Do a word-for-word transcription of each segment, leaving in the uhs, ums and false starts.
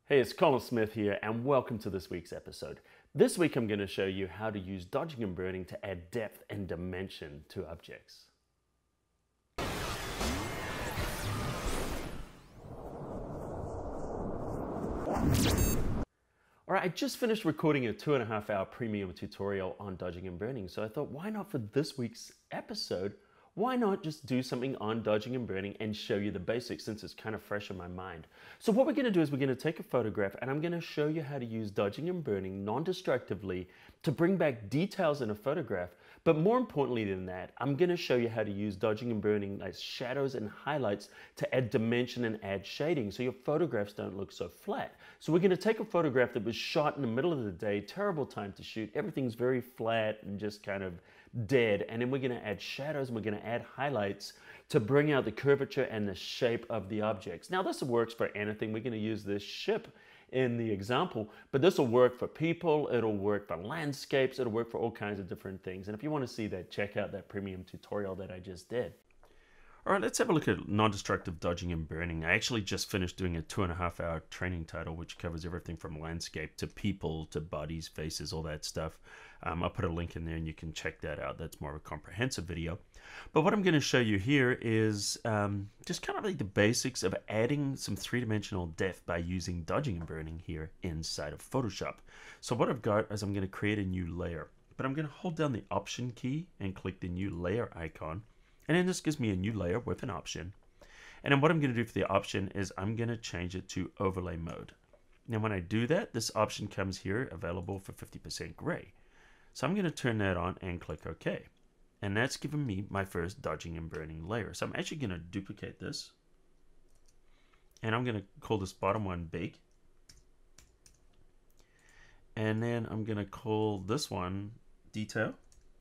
Hey, it's Colin Smith here, and welcome to this week's episode. This week I'm going to show you how to use dodging and burning to add depth and dimension to objects. Alright, I just finished recording a two and a half hour premium tutorial on dodging and burning, so I thought, why not for this week's episode? Why not just do something on dodging and burning and show you the basics since it's kind of fresh in my mind? So what we're going to do is we're going to take a photograph and I'm going to show you how to use dodging and burning non-destructively to bring back details in a photograph. But more importantly than that, I'm going to show you how to use dodging and burning as shadows and highlights to add dimension and add shading so your photographs don't look so flat. So we're going to take a photograph that was shot in the middle of the day, terrible time to shoot, everything's very flat and just kind of dead, and then we're going to add shadows and we're going to add highlights to bring out the curvature and the shape of the objects. Now this works for anything. We're going to use this ship in the example, but this will work for people, it'll work for landscapes, it'll work for all kinds of different things. And if you want to see that, check out that premium tutorial that I just did. All right, let's have a look at non-destructive dodging and burning. I actually just finished doing a two and a half hour training title, which covers everything from landscape to people to bodies, faces, all that stuff. Um, I'll put a link in there and you can check that out. That's more of a comprehensive video. But what I'm going to show you here is um, just kind of like the basics of adding some three-dimensional depth by using dodging and burning here inside of Photoshop. So what I've got is I'm going to create a new layer, but I'm going to hold down the Option key and click the new layer icon. And then this gives me a new layer with an option. And then what I'm going to do for the option is I'm going to change it to overlay mode. Now when I do that, this option comes here available for fifty percent gray. So I'm going to turn that on and click OK. And that's given me my first dodging and burning layer. So I'm actually going to duplicate this. And I'm going to call this bottom one big. And then I'm going to call this one detail.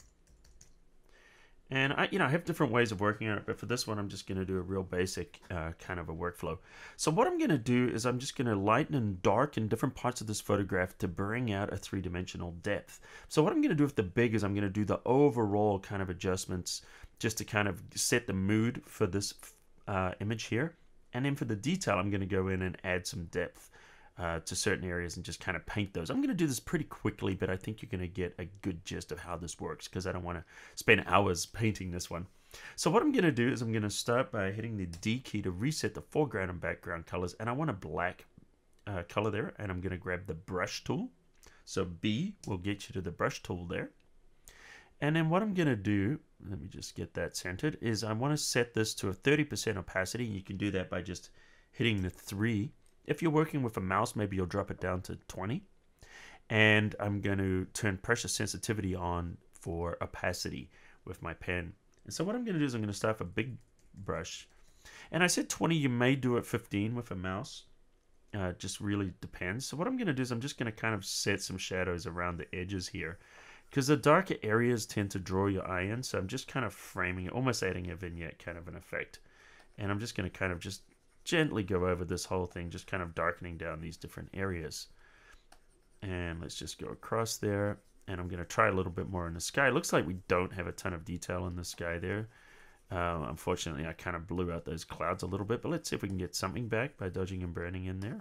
And I, you know, I have different ways of working on it, but for this one, I'm just going to do a real basic uh, kind of a workflow. So what I'm going to do is I'm just going to lighten and darken different parts of this photograph to bring out a three-dimensional depth. So what I'm going to do with the big is I'm going to do the overall kind of adjustments just to kind of set the mood for this uh, image here. And then for the detail, I'm going to go in and add some depth Uh, to certain areas and just kind of paint those. I'm going to do this pretty quickly, but I think you're going to get a good gist of how this works because I don't want to spend hours painting this one. So what I'm going to do is I'm going to start by hitting the D key to reset the foreground and background colors, and I want a black uh, color there, and I'm going to grab the brush tool. So B will get you to the brush tool there. And then what I'm going to do, let me just get that centered, is I want to set this to a thirty percent opacity. You can do that by just hitting the three. If you're working with a mouse, maybe you'll drop it down to twenty. And I'm going to turn pressure sensitivity on for opacity with my pen. And so what I'm going to do is I'm going to start with a big brush. And I said twenty, you may do it fifteen with a mouse. Uh, just really depends. So what I'm going to do is I'm just going to kind of set some shadows around the edges here. Because the darker areas tend to draw your eye in. So I'm just kind of framing it, almost adding a vignette kind of an effect. And I'm just going to kind of just gently go over this whole thing, just kind of darkening down these different areas. And let's just go across there. And I'm going to try a little bit more in the sky. It looks like we don't have a ton of detail in the sky there. Uh, unfortunately, I kind of blew out those clouds a little bit, but let's see if we can get something back by dodging and burning in there.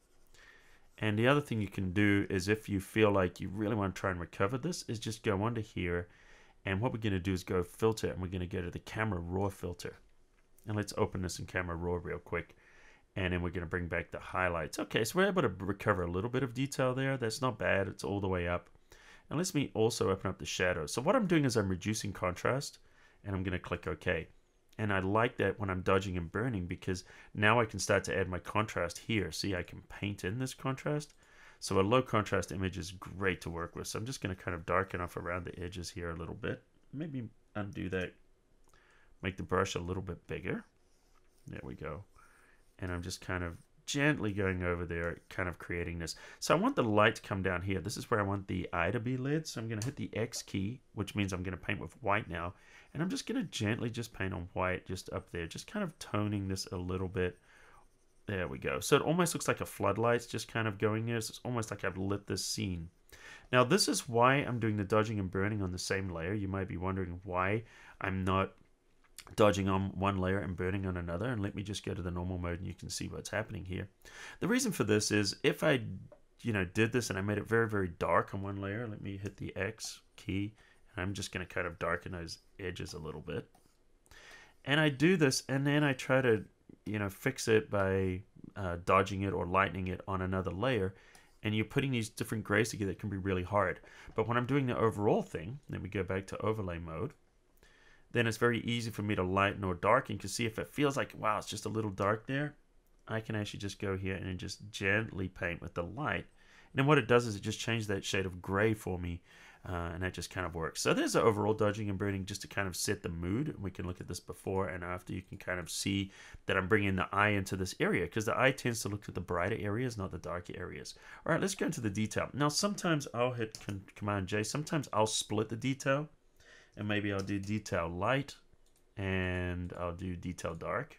And the other thing you can do is if you feel like you really want to try and recover this, is just go under here. And what we're going to do is go filter, and we're going to go to the camera raw filter. And let's open this in camera raw real quick. And then we're going to bring back the highlights. Okay, so we're able to recover a little bit of detail there. That's not bad. It's all the way up. And let me also open up the shadows. So what I'm doing is I'm reducing contrast. And I'm going to click OK. And I like that when I'm dodging and burning because now I can start to add my contrast here. See, I can paint in this contrast. So a low contrast image is great to work with. So I'm just going to kind of darken off around the edges here a little bit. Maybe undo that. Make the brush a little bit bigger. There we go. And I'm just kind of gently going over there, kind of creating this. So I want the light to come down here. This is where I want the eye to be lit. So I'm going to hit the X key, which means I'm going to paint with white now. And I'm just going to gently just paint on white just up there, just kind of toning this a little bit. There we go. So it almost looks like a floodlight's just kind of going there. So it's almost like I've lit this scene. Now this is why I'm doing the dodging and burning on the same layer. You might be wondering why I'm not dodging on one layer and burning on another. And let me just go to the normal mode and you can see what's happening here. The reason for this is if I you know did this and I made it very very dark on one layer, let me hit the X key and I'm just going to kind of darken those edges a little bit, and I do this and then I try to you know fix it by uh, dodging it or lightening it on another layer, and you're putting these different grays together. It can be really hard. But when I'm doing the overall thing, let me go back to overlay mode, then it's very easy for me to lighten or darken. You can see if it feels like, wow, it's just a little dark there, I can actually just go here and just gently paint with the light. And then what it does is it just changes that shade of gray for me, uh, and that just kind of works. So there's the overall dodging and burning just to kind of set the mood. We can look at this before and after. You can kind of see that I'm bringing the eye into this area because the eye tends to look at the brighter areas, not the darker areas. All right, let's go into the detail. Now, sometimes I'll hit Command J. Sometimes I'll split the detail, and maybe I'll do detail light and I'll do detail dark.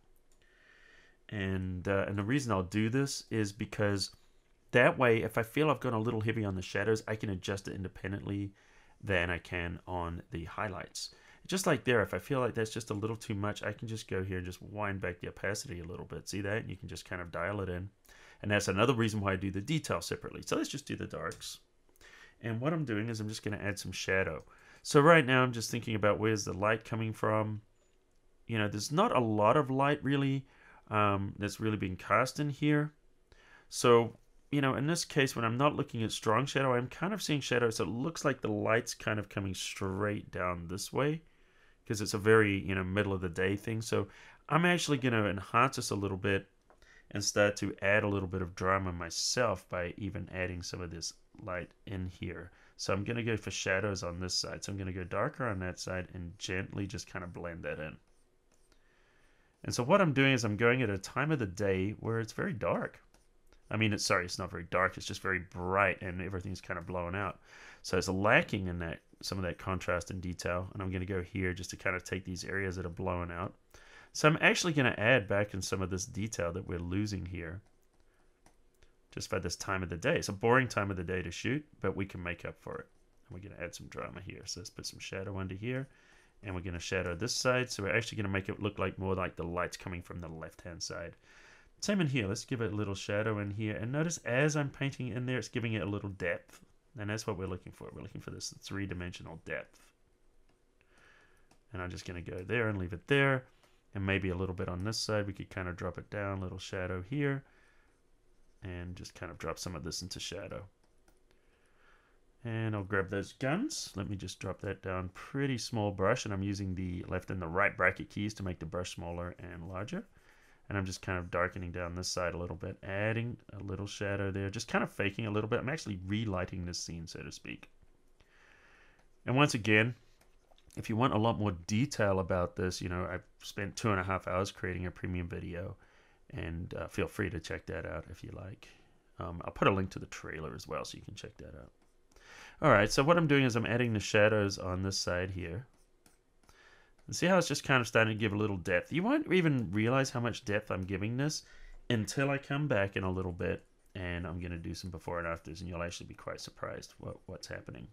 And, uh, and the reason I'll do this is because that way, if I feel I've gone a little heavy on the shadows, I can adjust it independently than I can on the highlights. Just like there, if I feel like that's just a little too much, I can just go here and just wind back the opacity a little bit. See that? And you can just kind of dial it in. And that's another reason why I do the detail separately. So let's just do the darks. And what I'm doing is I'm just going to add some shadow. So right now I'm just thinking about where's the light coming from. You know, there's not a lot of light really um, that's really being cast in here. So you know, in this case, when I'm not looking at strong shadow, I'm kind of seeing shadow, so it looks like the light's kind of coming straight down this way because it's a very, you know, middle of the day thing. So I'm actually going to enhance this a little bit and start to add a little bit of drama myself by even adding some of this light in here. So I'm going to go for shadows on this side. So I'm going to go darker on that side and gently just kind of blend that in. And so what I'm doing is I'm going at a time of the day where it's very dark. I mean, it's sorry, it's not very dark. It's just very bright, and everything's kind of blown out. So it's lacking in that some of that contrast and detail. And I'm going to go here just to kind of take these areas that are blown out. So I'm actually going to add back in some of this detail that we're losing here, just by this time of the day. It's a boring time of the day to shoot, but we can make up for it. And we're going to add some drama here. So let's put some shadow under here, and we're going to shadow this side. So we're actually going to make it look like more like the light's coming from the left-hand side. Same in here. Let's give it a little shadow in here. And notice as I'm painting in there, it's giving it a little depth. And that's what we're looking for. We're looking for this three-dimensional depth. And I'm just going to go there and leave it there. And maybe a little bit on this side. We could kind of drop it down, little shadow here. And just kind of drop some of this into shadow. And I'll grab those guns. Let me just drop that down. Pretty small brush. And I'm using the left and the right bracket keys to make the brush smaller and larger. And I'm just kind of darkening down this side a little bit, adding a little shadow there, just kind of faking a little bit. I'm actually relighting this scene, so to speak. And once again, if you want a lot more detail about this, you know, I've spent two and a half hours creating a premium video, and uh, feel free to check that out if you like. Um, I'll put a link to the trailer as well, so you can check that out. All right, so what I'm doing is I'm adding the shadows on this side here. And see how it's just kind of starting to give a little depth. You won't even realize how much depth I'm giving this until I come back in a little bit and I'm going to do some before and afters, and you'll actually be quite surprised what, what's happening.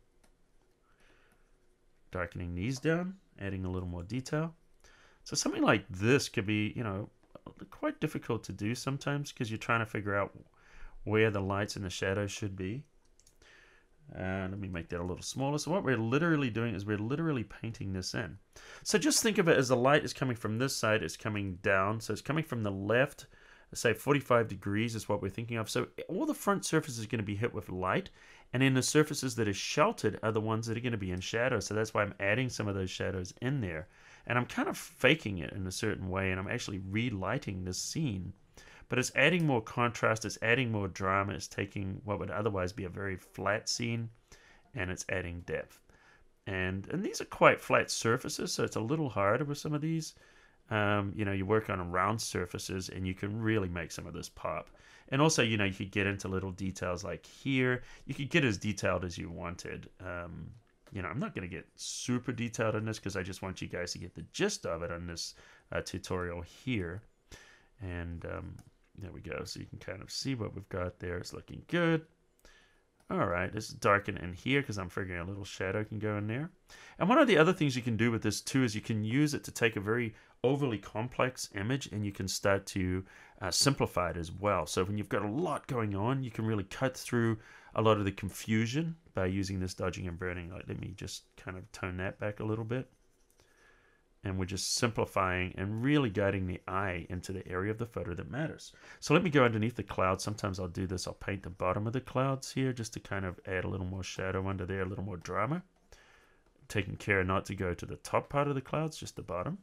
Darkening these down, adding a little more detail. So something like this could be, you know, quite difficult to do sometimes because you're trying to figure out where the lights and the shadows should be. Uh, let me make that a little smaller. So what we're literally doing is we're literally painting this in. So just think of it as the light is coming from this side, it's coming down. So it's coming from the left, say forty-five degrees is what we're thinking of. So all the front surface is going to be hit with light. And then the surfaces that are sheltered are the ones that are going to be in shadow. So that's why I'm adding some of those shadows in there. And I'm kind of faking it in a certain way. And I'm actually relighting this scene. But it's adding more contrast, it's adding more drama, it's taking what would otherwise be a very flat scene, and it's adding depth. And and these are quite flat surfaces, so it's a little harder with some of these. Um, you know, you work on round surfaces, and you can really make some of this pop. And also, you know, you could get into little details like here. You could get as detailed as you wanted. Um, you know, I'm not going to get super detailed in this because I just want you guys to get the gist of it on this uh, tutorial here. And um, there we go. So you can kind of see what we've got there. It's looking good. All right, let's darken in here because I'm figuring a little shadow can go in there. And one of the other things you can do with this too is you can use it to take a very overly complex image and you can start to uh, simplify it as well. So when you've got a lot going on, you can really cut through a lot of the confusion by using this dodging and burning. Like, let me just kind of tone that back a little bit. And we're just simplifying and really guiding the eye into the area of the photo that matters. So let me go underneath the clouds. Sometimes I'll do this. I'll paint the bottom of the clouds here just to kind of add a little more shadow under there, a little more drama. Taking care not to go to the top part of the clouds, just the bottom.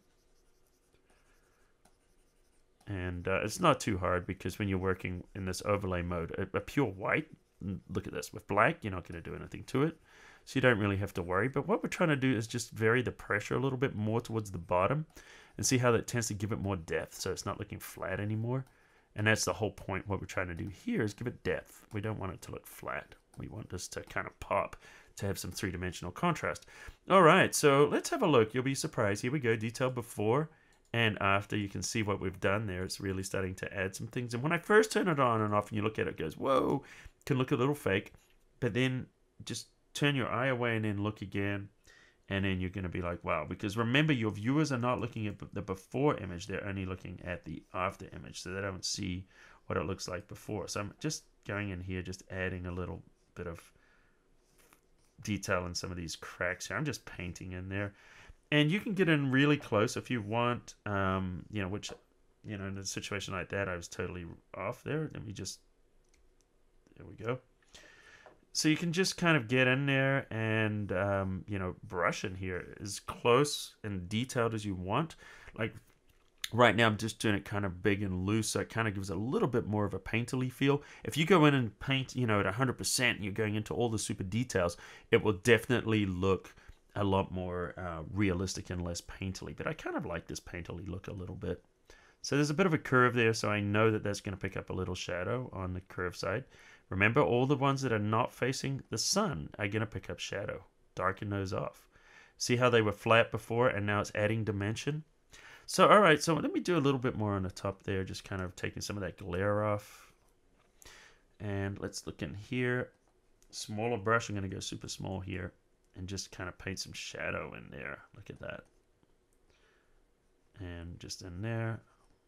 And uh, it's not too hard because when you're working in this overlay mode, a, a pure white, look at this, with black, you're not going to do anything to it. So you don't really have to worry. But what we're trying to do is just vary the pressure a little bit more towards the bottom and see how that tends to give it more depth so it's not looking flat anymore. And that's the whole point. What we're trying to do here is give it depth. We don't want it to look flat. We want this to kind of pop, to have some three-dimensional contrast. All right, so let's have a look. You'll be surprised. Here we go, detail before and after. You can see what we've done there. It's really starting to add some things. And when I first turn it on and off and you look at it, it goes, whoa, can look a little fake. But then just turn your eye away and then look again, and then you're going to be like, wow. Because remember, your viewers are not looking at the before image, they're only looking at the after image, so they don't see what it looks like before. So I'm just going in here, just adding a little bit of detail in some of these cracks here. I'm just painting in there, and you can get in really close if you want, um, you know, which, you know, in a situation like that, I was totally off there. Let me just, there we go. So you can just kind of get in there and, um, you know, brush in here as close and detailed as you want. Like right now, I'm just doing it kind of big and loose, so it kind of gives a little bit more of a painterly feel. If you go in and paint, you know, at one hundred percent and you're going into all the super details, it will definitely look a lot more uh, realistic and less painterly. But I kind of like this painterly look a little bit. So there's a bit of a curve there, so I know that that's going to pick up a little shadow on the curve side. Remember, all the ones that are not facing the sun are going to pick up shadow. Darken those off. See how they were flat before and now it's adding dimension? So, all right, so let me do a little bit more on the top there, just kind of taking some of that glare off. And let's look in here. Smaller brush, I'm going to go super small here and just kind of paint some shadow in there. Look at that. And just in there.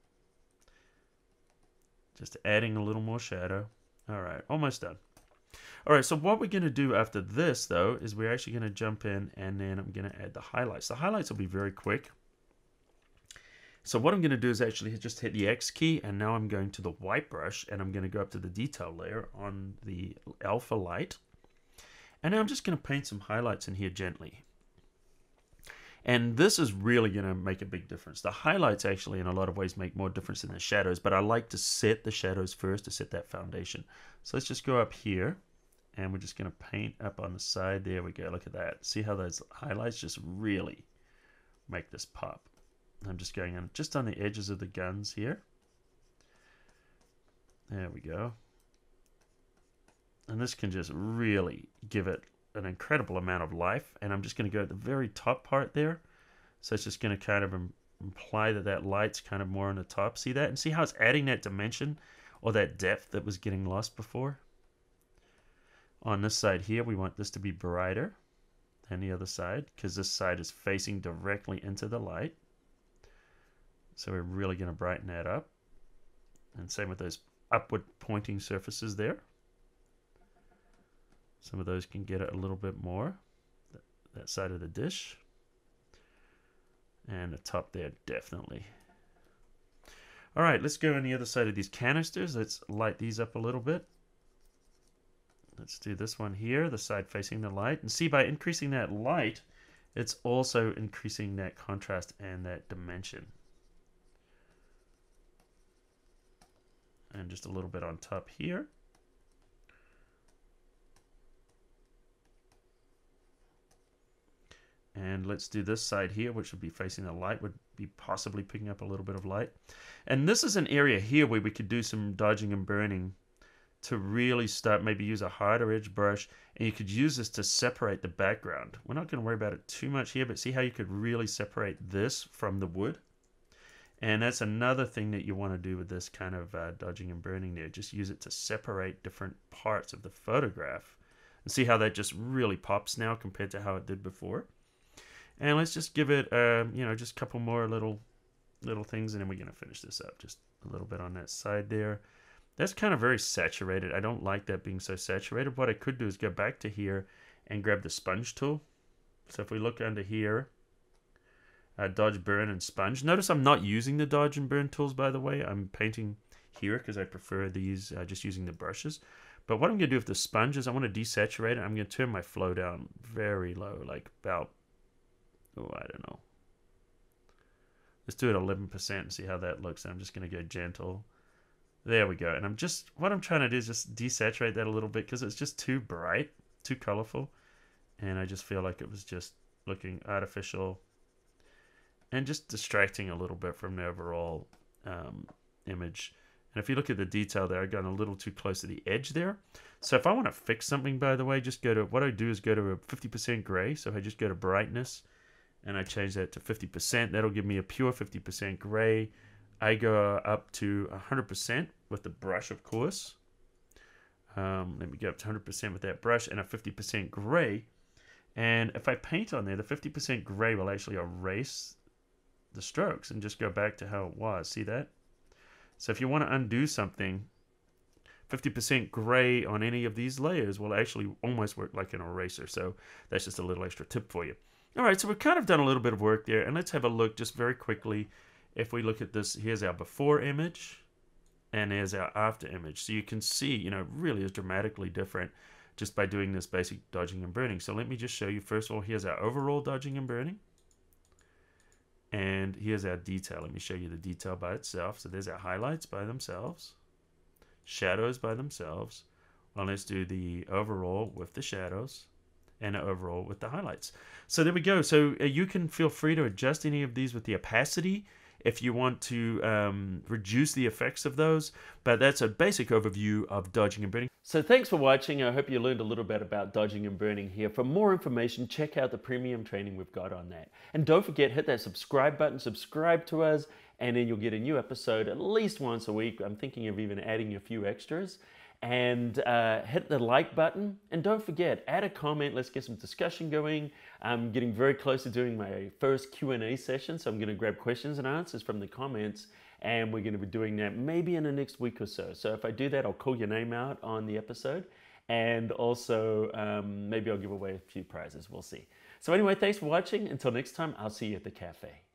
Just adding a little more shadow. All right, almost done. All right, so what we're going to do after this, though, is we're actually going to jump in and then I'm going to add the highlights. The highlights will be very quick. So what I'm going to do is actually just hit the X key, and now I'm going to the white brush, and I'm going to go up to the detail layer on the alpha light. And now I'm just going to paint some highlights in here gently. And this is really going to make a big difference. The highlights actually in a lot of ways make more difference than the shadows, but I like to set the shadows first to set that foundation. So let's just go up here and we're just going to paint up on the side. There we go. Look at that. See how those highlights just really make this pop. I'm just going on just on the edges of the guns here. There we go. And this can just really give it an incredible amount of life. And I'm just going to go at the very top part there. So it's just going to kind of im imply that that light's kind of more on the top. See that? And see how it's adding that dimension or that depth that was getting lost before? On this side here, we want this to be brighter than the other side because this side is facing directly into the light. So we're really going to brighten that up. And same with those upward pointing surfaces there. Some of those can get it a little bit more. That side of the dish. And the top there, definitely. All right, let's go on the other side of these canisters. Let's light these up a little bit. Let's do this one here, the side facing the light. And see, by increasing that light, it's also increasing that contrast and that dimension. And just a little bit on top here. And let's do this side here, which would be facing the light, would be possibly picking up a little bit of light. And this is an area here where we could do some dodging and burning to really start, maybe use a harder edge brush, and you could use this to separate the background. We're not going to worry about it too much here, but see how you could really separate this from the wood? And that's another thing that you want to do with this kind of uh, dodging and burning there. Just use it to separate different parts of the photograph And see how that just really pops now compared to how it did before. And let's just give it, uh, you know, just a couple more little little things, and then we're going to finish this up. Just a little bit on that side there. That's kind of very saturated. I don't like that being so saturated. What I could do is go back to here and grab the sponge tool. So if we look under here, uh, dodge, burn, and sponge. Notice I'm not using the dodge and burn tools, by the way. I'm painting here because I prefer these, uh, just using the brushes. But what I'm going to do with the sponge is I want to desaturate it. I'm going to turn my flow down very low, like about, oh, I don't know. Let's do it eleven percent and see how that looks. I'm just going to go gentle. There we go. And I'm just, what I'm trying to do is just desaturate that a little bit because it's just too bright, too colorful. And I just feel like it was just looking artificial and just distracting a little bit from the overall um, image. And if you look at the detail there, I've gotten a little too close to the edge there. So if I want to fix something, by the way, just go to, what I do is go to a fifty percent gray. So I just go to brightness and I change that to fifty percent. That'll give me a pure fifty percent gray. I go up to one hundred percent with the brush, of course. Um, let me go up to one hundred percent with that brush and a fifty percent gray. And if I paint on there, the fifty percent gray will actually erase the strokes and just go back to how it was. See that? So if you want to undo something, fifty percent gray on any of these layers will actually almost work like an eraser. So that's just a little extra tip for you. All right, so we've kind of done a little bit of work there. And let's have a look just very quickly. If we look at this, here's our before image and there's our after image. So you can see, you know, it really is dramatically different just by doing this basic dodging and burning. So let me just show you. First of all, here's our overall dodging and burning. And here's our detail. Let me show you the detail by itself. So there's our highlights by themselves, shadows by themselves. Well, let's do the overall with the shadows and overall with the highlights. So there we go. So uh, you can feel free to adjust any of these with the opacity if you want to um, reduce the effects of those. But that's a basic overview of dodging and burning. So thanks for watching. I hope you learned a little bit about dodging and burning here. For more information, check out the premium training we've got on that. And don't forget, hit that subscribe button, subscribe to us, and then you'll get a new episode at least once a week. I'm thinking of even adding a few extras. And uh, hit the like button, and don't forget, add a comment. Let's get some discussion going. I'm getting very close to doing my first Q and A session, so I'm going to grab questions and answers from the comments, and we're going to be doing that maybe in the next week or so. So if I do that, I'll call your name out on the episode, and also um, maybe I'll give away a few prizes. We'll see. So anyway, thanks for watching. Until next time, I'll see you at the cafe.